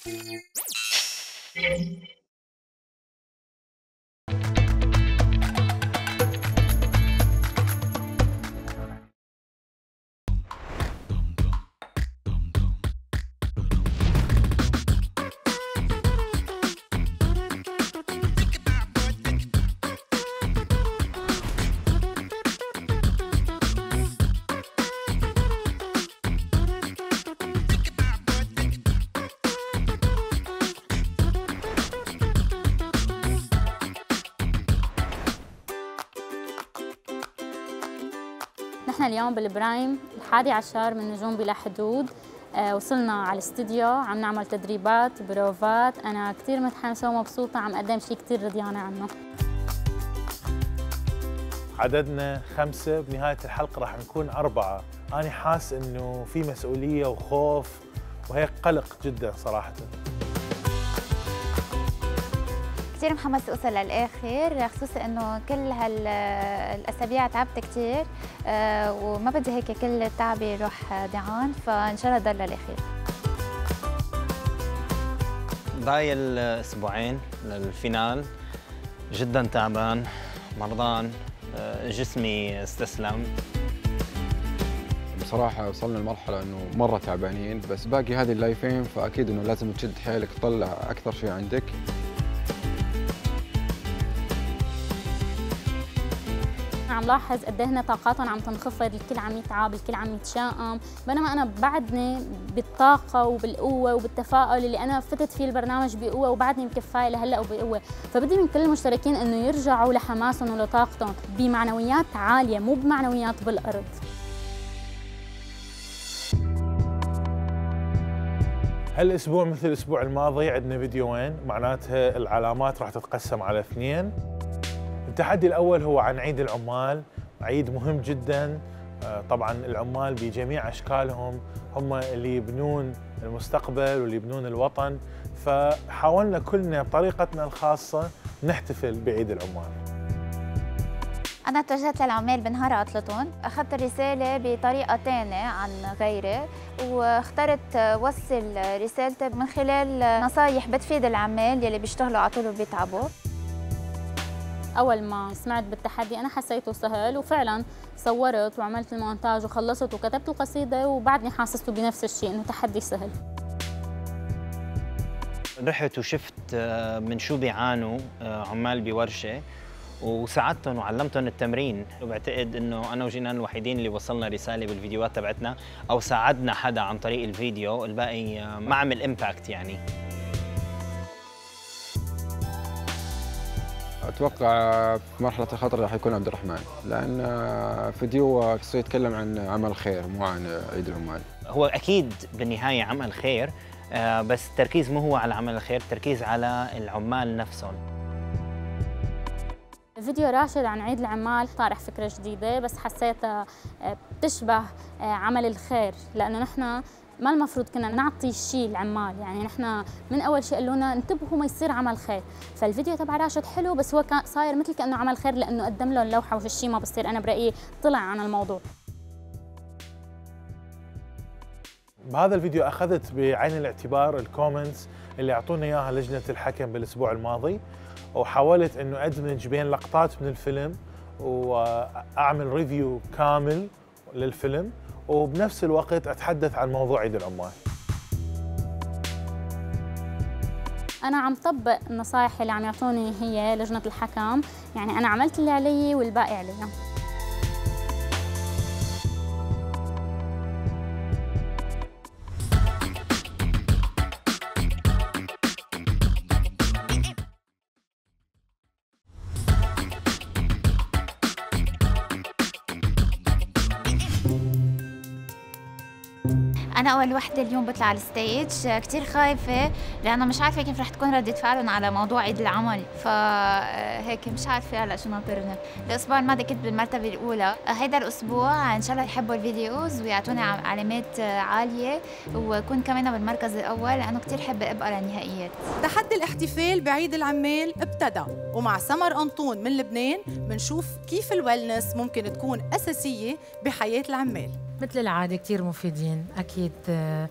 نحن اليوم بالبرايم 11 من نجوم بلا حدود. وصلنا على الاستديو، عم نعمل تدريبات بروفات. أنا كثير متحمسة ومبسوطة، عم أقدم شيء كثير رضيانة عنه. عددنا 5، بنهاية الحلقة راح نكون 4. أنا حاس إنه في مسؤولية وخوف وهيك قلق جدا صراحة. كثير محمسة أوصل للآخر، خصوصا إنه كل هالأسابيع تعبت كثير، وما بدي هيك كل تعبي يروح ضيعان، فإن شاء الله ضل للآخر. ضايل أسبوعين للفينال، جدا تعبان، مرضان، جسمي استسلم. بصراحة وصلنا لمرحلة إنه مرة تعبانين، بس باقي هذه اللايفين فأكيد إنه لازم تشد حيلك تطلع أكثر شيء عندك. عم لاحظ قد ايه هن طاقاتهم عم تنخفض، الكل عم يتعب، الكل عم يتشائم، بينما انا بعدني بالطاقه وبالقوه وبالتفاؤل اللي انا فتت فيه البرنامج بقوه، وبعدني مكفايه لهلا وبقوه. فبدي من كل المشتركين انه يرجعوا لحماسهم ولطاقتهم بمعنويات عاليه، مو بمعنويات بالارض. هالاسبوع مثل الاسبوع الماضي عندنا فيديوين، معناتها العلامات راح تتقسم على 2. التحدي الأول هو عن عيد العمال، عيد مهم جدا. طبعا العمال بجميع أشكالهم هم اللي يبنون المستقبل واللي يبنون الوطن، فحاولنا كلنا بطريقتنا الخاصة نحتفل بعيد العمال. أنا توجهت للعمال بنهار عطلتهم، أخذت الرسالة بطريقة ثانية عن غيري، واخترت وصل رسالتي من خلال نصايح بتفيد العمال يلي بيشتغلوا على طول وبيتعبوا. أول ما سمعت بالتحدي أنا حسيته سهل، وفعلاً صورت وعملت المونتاج وخلصت وكتبت القصيدة، وبعدني حاسسته بنفس الشيء إنه تحدي سهل. رحت وشفت من شو بيعانوا عمال بورشة، وساعدتهم وعلمتهم التمرين، وبعتقد انه انا وجنان الوحيدين اللي وصلنا رساله بالفيديوهات تبعتنا او ساعدنا حدا عن طريق الفيديو، الباقي ما عمل امباكت يعني. اتوقع في مرحله الخطر راح يكون عبد الرحمن، لان فيديو قصته يتكلم عن عمل خير مو عن عيد العمال. هو اكيد بالنهايه عمل خير، بس التركيز مو هو على عمل الخير، التركيز على العمال نفسهم. فيديو راشد عن عيد العمال طارح فكرة جديدة، بس حسيتها بتشبه عمل الخير، لأنه نحن ما المفروض كنا نعطي شيء العمال، يعني نحن من أول شيء قالوا لنا انتبهوا ما يصير عمل خير. فالفيديو تبع راشد حلو، بس هو كان صاير مثل كأنه عمل خير، لأنه قدم له اللوحة وهالشيء ما بصير. أنا برأيي طلع عن الموضوع. بهذا الفيديو أخذت بعين الاعتبار الكومنتس اللي أعطونا إياها لجنة الحكم بالأسبوع الماضي، وحاولت إنه أدمج بين لقطات من الفيلم وأعمل ريفيو كامل للفيلم، وبنفس الوقت أتحدث عن موضوع عيد العمال. أنا عم طبق النصائح اللي عم يعطوني هي لجنة الحكم، يعني أنا عملت اللي علي والباقي علينا. أنا أول وحدة اليوم بطلع على الستيج، كتير خايفة لأنه مش عارفة كيف رح تكون ردة فعلهم على موضوع عيد العمل، فهيك مش عارفة هلا شو ناطرني. الأسبوع الماضي كنت بالمرتبة الأولى، هيدا الأسبوع إن شاء الله يحبوا الفيديوز ويعطوني علامات عالية، وكون كمان بالمركز الأول لأنه كتير حابة أبقى للنهائيات. تحدي الاحتفال بعيد العمال ابتدى، ومع سمر أنطون من لبنان بنشوف كيف الويلنس ممكن تكون أساسية بحياة العمال. مثل العادة كتير مفيدين أكيد،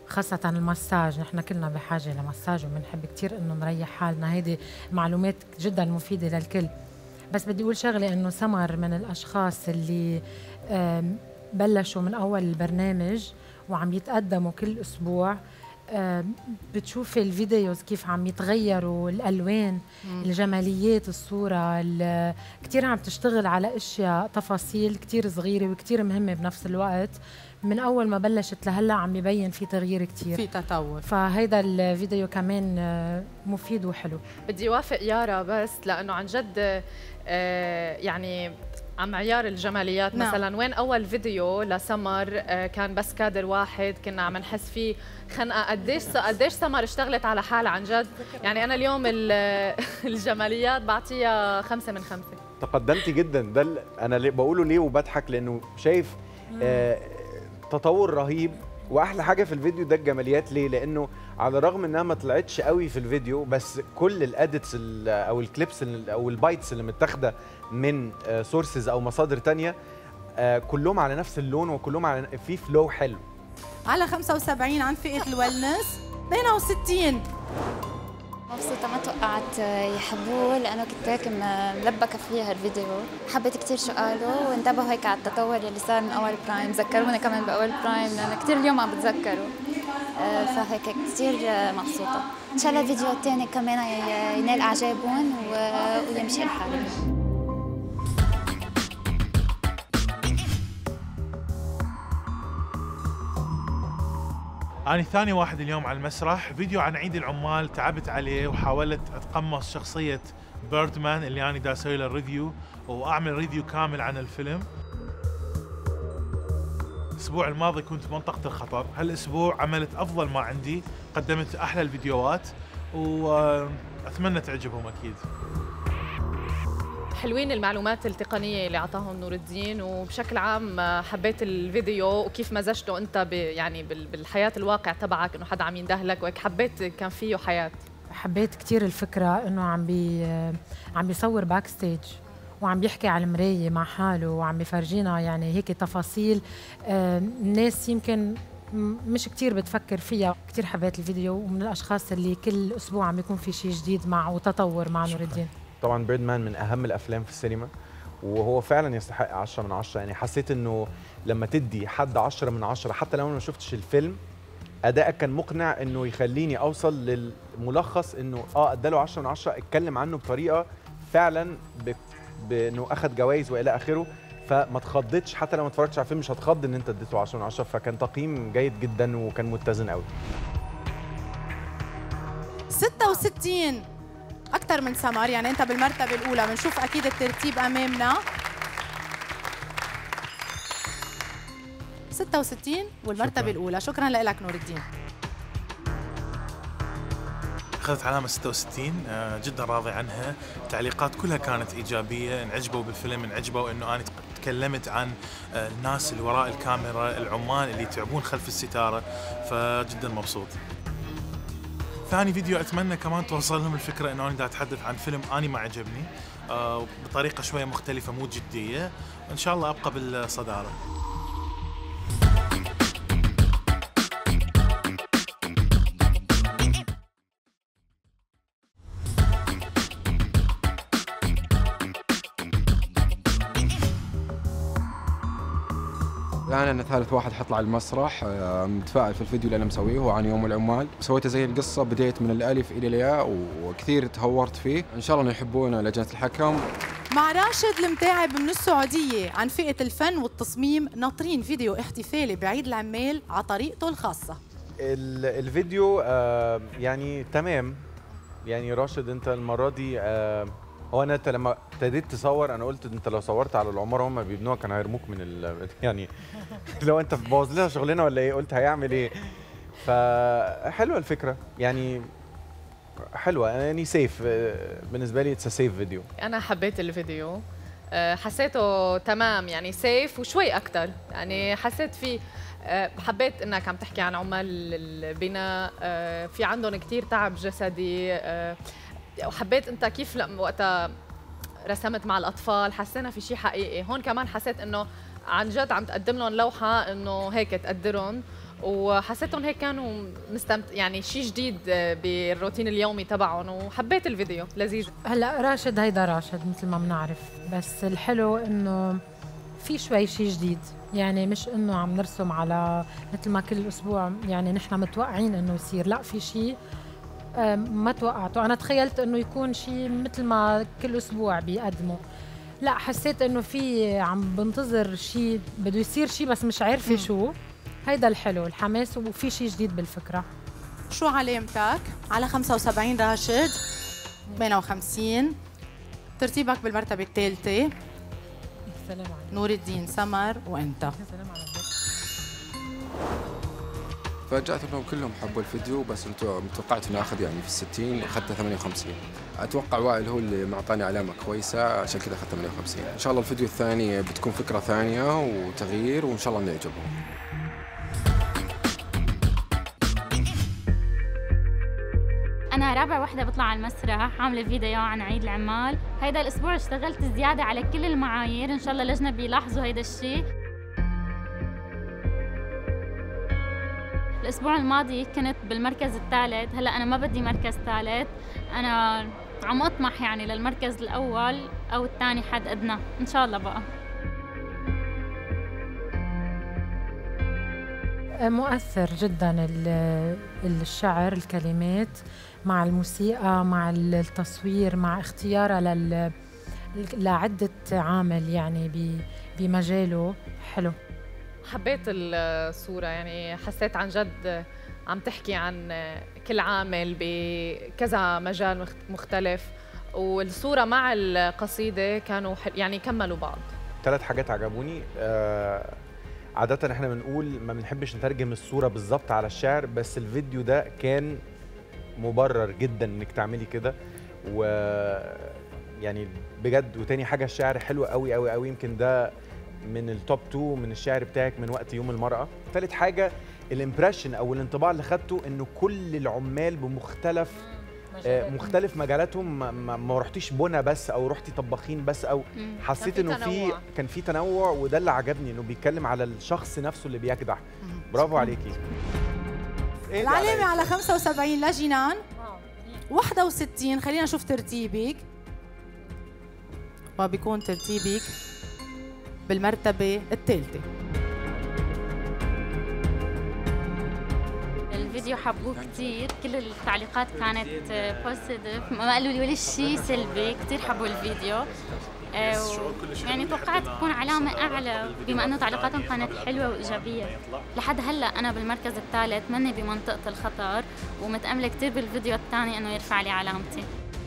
خاصة المساج. نحن كلنا بحاجة لمساج وبنحب كتير إنه نريح حالنا. هيدي معلومات جدا مفيدة للكل. بس بدي أقول شغلة، إنه سمر من الأشخاص اللي بلشوا من أول البرنامج وعم يتقدموا كل أسبوع. بتشوفي الفيديوز كيف عم يتغيروا الألوان، الجماليات، الصورة، كتير عم تشتغل على أشياء تفاصيل كتير صغيرة وكتير مهمة بنفس الوقت. من أول ما بلشت لهلأ عم يبين في تغيير كتير، في تطور. فهيدا الفيديو كمان مفيد وحلو. بدي وافق يارا بس لأنه عن جد يعني عم معيار الجماليات. نعم. مثلا وين اول فيديو لسمر كان بس كادر واحد كنا عم نحس فيه خنقه. قديش سمر اشتغلت على حالها عن جد. يعني انا اليوم الجماليات بعطيها 5 من 5. تقدمتي جدا. ده انا بقوله ليه وبضحك لانه شايف تطور رهيب. واحلى حاجه في الفيديو ده الجماليات. ليه؟ لانه على الرغم انها ما طلعتش قوي في الفيديو، بس كل الاديتس او الكليبس او البايتس اللي متاخده من سورسز او مصادر تانية كلهم على نفس اللون وكلهم على في فلو حلو. على 75 عن فئه الويلنس. 62 مبسوطة، ما توقعت يحبوه لأنه كنت هيك ملبكة فيها الفيديو. حبيت كتير شو قالوا وانتبهوا هيك على التطور اللي صار من أول برايم. ذكرونا كمان بأول برايم لأنه كتير اليوم عم بتذكروا. فهيك كتير مبسوطة. إن شاء الله الفيديو الثاني كمان ينال إعجابهم ويمشي الحال. أنا ثاني واحد اليوم على المسرح. فيديو عن عيد العمال تعبت عليه وحاولت أتقمص شخصية بيردمان اللي أنا دا أسوي له ريفيو وأعمل ريفيو كامل عن الفيلم. الأسبوع الماضي كنت بمنطقة الخطر، هالأسبوع عملت أفضل ما عندي، قدمت أحلى الفيديوهات وأتمنى تعجبهم أكيد. حلوين المعلومات التقنية اللي أعطاهم نور الدين، وبشكل عام حبيت الفيديو وكيف مزجته أنت يعني بالحياة الواقع تبعك، إنه حدا عم يندهلك وهيك. حبيت كان فيه حياة. حبيت كتير الفكرة إنه عم بيصور باك ستيج وعم بيحكي على المراية مع حاله وعم بيفرجينا يعني هيك تفاصيل الناس يمكن مش كتير بتفكر فيها. كتير حبيت الفيديو ومن الأشخاص اللي كل أسبوع عم يكون في شيء جديد مع وتطور مع نور الدين. طبعا بيردمان من اهم الافلام في السينما وهو فعلا يستحق 10 من 10. يعني حسيت انه لما تدي حد 10 من 10 حتى لو انا ما شفتش الفيلم، ادائك كان مقنع انه يخليني اوصل للملخص انه اداله 10 من 10. اتكلم عنه بطريقه فعلا بانه اخذ جوائز والى اخره، فما تخضتش. حتى لو ما اتفرجتش على الفيلم مش هتخض ان انت اديته 10 من 10. فكان تقييم جيد جدا وكان متزن قوي. 66 أكثر من سمر، يعني أنت بالمرتبة الأولى. بنشوف أكيد الترتيب أمامنا. 66 والمرتبة الأولى. شكراً لك نور الدين. أخذت علامة 66 جدا راضي عنها. التعليقات كلها كانت إيجابية، انعجبوا بالفيلم، انعجبوا إنه أنا تكلمت عن الناس اللي وراء الكاميرا، العمال اللي يتعبون خلف الستارة، فجدا مبسوط. ثاني فيديو أتمنى كمان توصل لهم الفكرة إنه أنا دا أتحدث عن فيلم أنا ما عجبني بطريقة شوية مختلفة مو جدية. إن شاء الله أبقى بالصدارة. الآن أنا ثالث واحد حطلع المسرح. متفائل في الفيديو اللي أنا مسويه هو عن يوم العمال. سويته زي القصة، بديت من الألف إلى الياء وكثير تهورت فيه. إن شاء الله يحبونه لجنة الحكم. مع راشد المتاعب من السعودية عن فئة الفن والتصميم، ناطرين فيديو احتفالي بعيد العمال على طريقته الخاصة. الفيديو يعني تمام. يعني راشد انت المرة دي هو انت لما ابتديت تصور انا قلت انت لو صورت على العماره هم بيبنوها كانوا هيرموك من يعني لو انت بوظ لها شغلنا ولا ايه، قلت هيعمل ايه. فحلوه الفكره يعني حلوه يعني سيف بالنسبه لي. اتس سيف فيديو. انا حبيت الفيديو، حسيته تمام يعني سيف وشوي اكثر. يعني حسيت فيه حبيت انك عم تحكي عن عمال البناء، في عندهم كثير تعب جسدي. وحبيت انت كيف وقتها رسمت مع الاطفال، حسينا في شيء حقيقي. هون كمان حسيت انه عن جد عم تقدم لهم لوحه انه هيك تقدرهم، وحسيتهم هيك كانوا يعني شيء جديد بالروتين اليومي تبعهم، وحبيت الفيديو لذيذ. هلا راشد هيدا راشد مثل ما بنعرف، بس الحلو انه في شوي شيء جديد، يعني مش انه عم نرسم على مثل ما كل اسبوع يعني نحن متوقعين انه يصير، لا في شيء ما توقعته. انا تخيلت انه يكون شيء مثل ما كل اسبوع بيقدموا، لا حسيت انه في عم بنتظر شيء بده يصير شيء بس مش عارفه شو. هيدا الحلو، الحماس، وفي شيء جديد بالفكره. شو علامتك؟ على 75 راشد، 58. ترتيبك بالمرتبه الثالثه. السلام عليكم. نور الدين، سمر، وانت. السلام عليكم. فاجأت انهم كلهم حبوا الفيديو، بس توقعت انه اخذ يعني في 60 اخذت 58. اتوقع وائل هو اللي معطاني علامه كويسه، عشان كذا اخذت 58. ان شاء الله الفيديو الثاني بتكون فكره ثانيه وتغيير، وان شاء الله انه يعجبهم. أنا رابع وحدة بطلع على المسرح، عاملة فيديو عن عيد العمال. هيدا الأسبوع اشتغلت زيادة على كل المعايير، إن شاء الله اللجنة بيلاحظوا هيدا الشيء. الأسبوع الماضي كنت بالمركز الثالث، هلأ أنا ما بدي مركز ثالث، أنا عم أطمح يعني للمركز الأول أو الثاني حد أدنى، إن شاء الله بقى. مؤثر جدا الشعر، الكلمات مع الموسيقى مع التصوير مع اختيارها لعدة عامل يعني بمجاله. حلو. حبيت الصورة، يعني حسيت عن جد عم تحكي عن كل عامل بكذا مجال مختلف، والصورة مع القصيدة كانوا يعني كملوا بعض. 3 حاجات عجبوني. عادة احنا بنقول ما بنحبش نترجم الصورة بالظبط على الشعر، بس الفيديو ده كان مبرر جدا انك تعملي كده، و يعني بجد. وتاني حاجة الشعر حلو قوي قوي قوي، يمكن ده من التوب 2 من الشعر بتاعك من وقت يوم المرأة. ثالث حاجة الامبريشن او الانطباع اللي خدته انه كل العمال بمختلف مختلف مجالاتهم، ما رحتيش بنا بس او رحتي طباخين بس، او حسيت انه كان في تنوع، وده اللي عجبني، انه بيتكلم على الشخص نفسه اللي بيجدع. برافو عليكي. العلامة على 75 لجنان. 61. خلينا نشوف ترتيبك، وبيكون ترتيبك بالمرتبة الثالثة. الفيديو حبوه كثير، كل التعليقات كانت بوزيتيف، ما قالوا لي ولا شيء سلبي، كثير حبوا الفيديو. يعني توقعت تكون علامة أعلى بما أنه تعليقاتهم كانت حلوة وإيجابية. لحد هلأ أنا بالمركز الثالث، ماني بمنطقة الخطر، ومتأملة كثير بالفيديو الثاني أنه يرفع لي علامتي.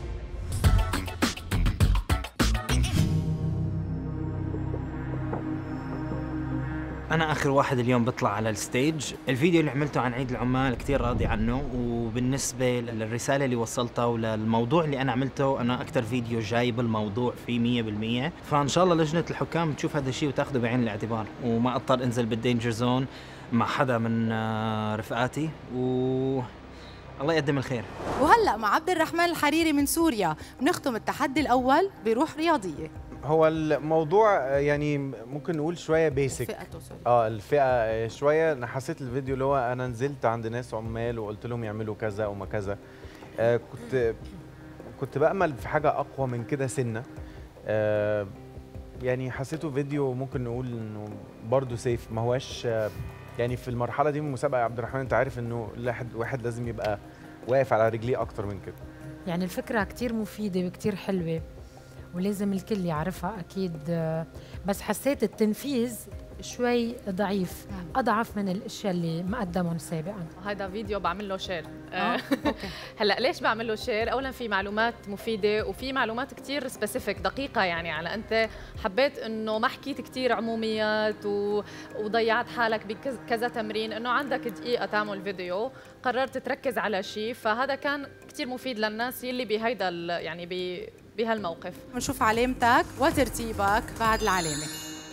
أنا آخر واحد اليوم بطلع على الستيج. الفيديو اللي عملته عن عيد العمال كتير راضي عنه، وبالنسبة للرسالة اللي وصلتها وللموضوع اللي أنا عملته، أنا أكتر فيديو جايب الموضوع فيه 100%. فإن شاء الله لجنة الحكام تشوف هذا الشيء وتاخده بعين الاعتبار، وما أضطر أنزل بالدينجر زون مع حدا من رفقاتي، الله يقدم الخير. وهلأ مع عبد الرحمن الحريري من سوريا بنختم التحدي الأول بروح رياضية. هو الموضوع يعني ممكن نقول شويه بيسك. الفئه شويه. انا حسيت الفيديو اللي هو انا نزلت عند ناس عمال وقلت لهم يعملوا كذا وما كذا. كنت بامل في حاجه اقوى من كده سنه. يعني حسيته فيديو ممكن نقول انه برضه سيف، ما هواش يعني في المرحله دي من المسابقه يا عبد الرحمن انت عارف انه واحد لازم يبقى واقف على رجليه اكتر من كده. يعني الفكره كتير مفيده وكتير حلوه ولازم الكل يعرفها أكيد، بس حسيت التنفيذ شوي ضعيف، أضعف من الأشياء اللي ما قدمهم سابقا. هذا فيديو بعمل له شير. هلا ليش بعمل له شير؟ أولا في معلومات مفيدة وفي معلومات كتير سبيسيفيك دقيقة، يعني على أنت حبيت إنه ما حكيت كتير عموميات وضيعت حالك بكذا تمرين، إنه عندك دقيقة تعمل فيديو، قررت تركز على شيء، فهذا كان كتير مفيد للناس يلي بهيدا يعني بهالموقف. بنشوف علامتك وترتيبك بعد العلامة.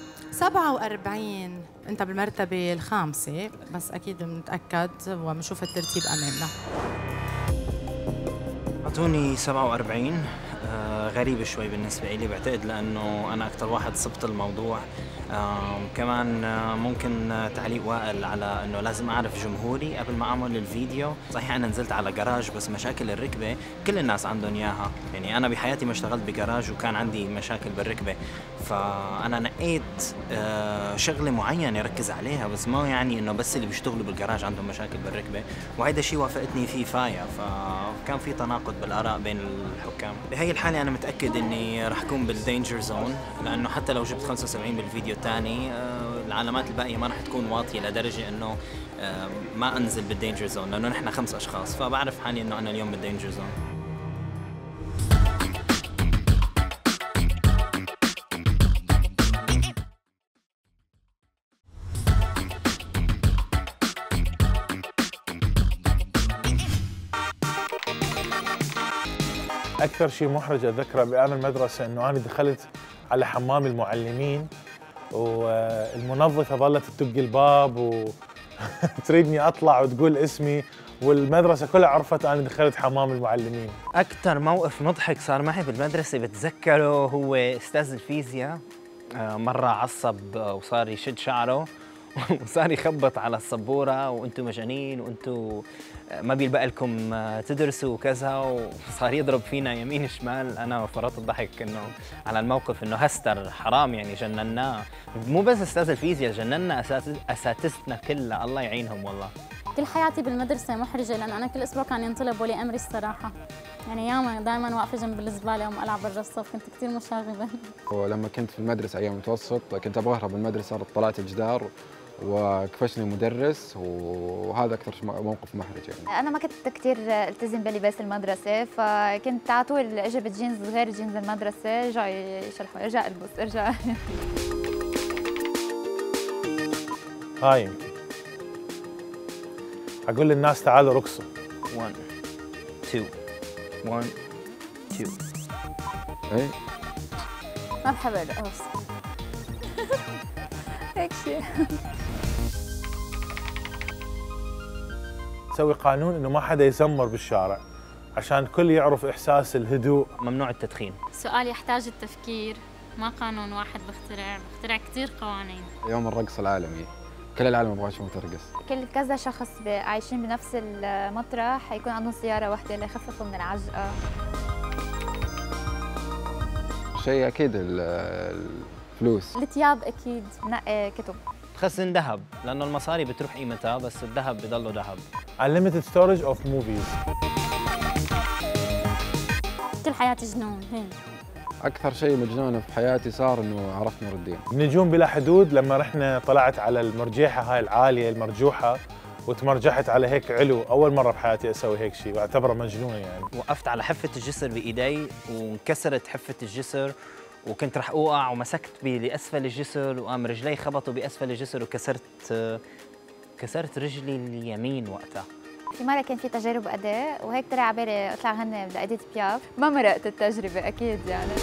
47 انت بالمرتبة الخامسة، بس اكيد بنتأكد وبنشوف الترتيب امامنا. اعطوني 47. غريبة شوي بالنسبة لي، بعتقد لأنه أنا أكثر واحد صبت الموضوع. كمان ممكن تعليق وائل على أنه لازم أعرف جمهوري قبل ما أعمل الفيديو. صحيح أنا نزلت على جراج، بس مشاكل الركبة كل الناس عندهم إياها. يعني أنا بحياتي ما اشتغلت بجراج وكان عندي مشاكل بالركبة، فأنا نقيت شغلة معينة ركز عليها، بس ما يعني أنه بس اللي بيشتغلوا بالجراج عندهم مشاكل بالركبة، وهيدا الشيء وافقتني فيه فايا، فكان في تناقض بالآراء بين الحكام. بهي الحالة أنا متأكد إني رح أكون بالدينجر زون، لأنه حتى لو جبت 75 بالفيديو الثاني العلامات الباقية ما رح تكون واطية لدرجة إنه ما أنزل بالدينجر زون، لأنه نحن 5 أشخاص، فبعرف حالي إنه أنا اليوم بالدينجر زون. أكثر شيء محرج أتذكره بأيام المدرسة إنه أنا دخلت على حمام المعلمين والمنظفة ظلت تدق الباب وتريدني أطلع وتقول اسمي، والمدرسة كلها عرفت أنا دخلت حمام المعلمين. أكثر موقف مضحك صار معي بالمدرسة بتذكره هو أستاذ الفيزياء. مرة عصب وصار يشد شعره وصار يخبط على السبورة وأنتم مجانين وأنتم ما بيلبق لكم تدرسوا وكذا، وصار يضرب فينا يمين شمال. أنا فرطت الضحك إنه على الموقف، إنه هستر حرام يعني جنناه. مو بس أستاذ الفيزياء، جننا أساتذتنا كلها، الله يعينهم والله. كل حياتي بالمدرسة محرجة، لأن أنا كل أسبوع كان ينطلب ولي أمري الصراحة. يعني ياما دائما واقفة جنب الزبالة وأم ألعب بالرصاف، كنت كثير مشاغبة. ولما كنت في المدرسة أيام المتوسط كنت أبغى أهرب من المدرسة، طلعت الجدار وكفشني مدرس، وهذا أكثر موقف محرج يعني. أنا ما كنت كثير التزم بلباس المدرسة، فكنت على طول أجيب جينز غير جينز المدرسة، رجع يشرحوا ارجع البس ارجع. هاي يمكن أقول للناس تعالوا رقصوا. 1 2 1 2. إيه؟ ما بحب الرقص. هيك شيء. سوي قانون إنه ما حدا يزمر بالشارع عشان الكل يعرف إحساس الهدوء. ممنوع التدخين. سؤال يحتاج التفكير، ما قانون واحد بخترع كثير قوانين. يوم الرقص العالمي، كل العالم يبغى يشوفون ترقص. كل كذا شخص عايشين بنفس المطرح حيكون عندهم سيارة واحدة ليخففوا من العجقة. شيء أكيد الفلوس. الثياب أكيد. نقي كتب. تخزن ذهب، لأنه المصاري بتروح قيمتها بس الذهب بضله ذهب. Unlimited storage of movies. كل حياتي جنون هين. أكثر شيء مجنون في حياتي صار إنه عرفت نور الدين. نجوم بلا حدود، لما رحنا طلعت على المرجيحة هاي العالية المرجوحة وتمرجحت على هيك علو، أول مرة بحياتي أسوي هيك شيء وأعتبره مجنون يعني. وقفت على حفة الجسر بإيدي وانكسرت حفة الجسر، وكنت رح أوقع ومسكت لأسفل الجسر وقام رجلي خبطوا بأسفل الجسر كسرت رجلي اليمين وقتها. في مرة كان في تجارب أداء وهيك طلع على بالي أطلع هن لإديث بياف، ما مرقت التجربة أكيد يعني.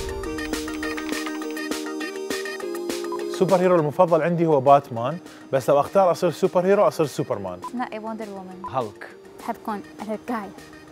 سوبر هيرو المفضل عندي هو باتمان، بس لو أختار أصير سوبر هيرو أصير سوبرمان. نقي وندر وومن. هالك. بحب كون أرجاي.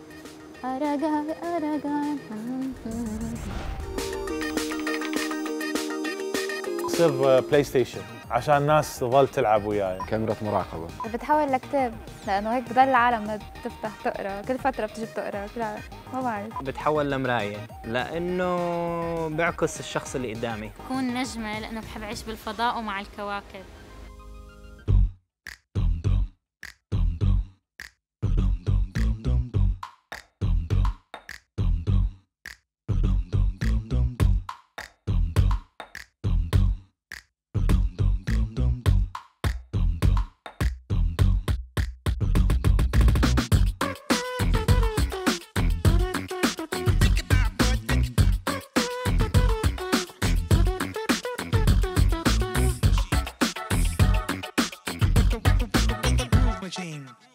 أصير بلاي ستيشن عشان الناس تظل تلعب وياي. كاميرا مراقبة. بتحول لكتاب، لأنه هيك بضل العالم تفتح تقرا، كل فترة بتجي بتقرا، ما بعرف. بتحول لمراية، لأنه بيعكس الشخص اللي قدامي. بكون نجمة لأنه بحب أعيش بالفضاء ومع الكواكب. Machine.